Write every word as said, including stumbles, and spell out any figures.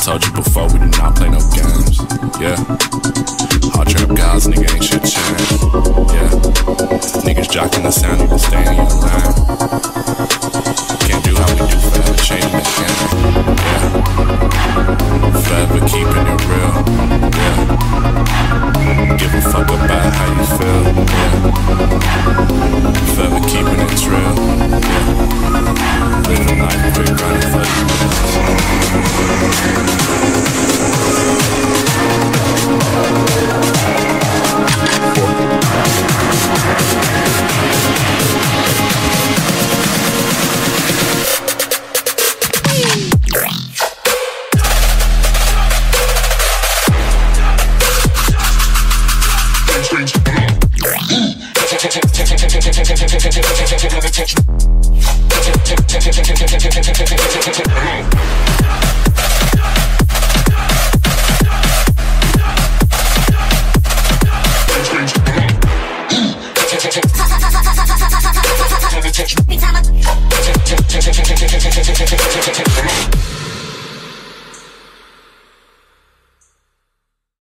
told you before, we do not play no games. Yeah. Hard trap guys, nigga, ain't shit changed. Yeah. Niggas jocking the sound, you can stay in your lane. Can't do how we do, forever changing the game. Yeah. Forever keeping it real. Yeah. Give a fuck about how you feel. Yeah. Forever keeping it real. Yeah. Living life quick, running for these Touch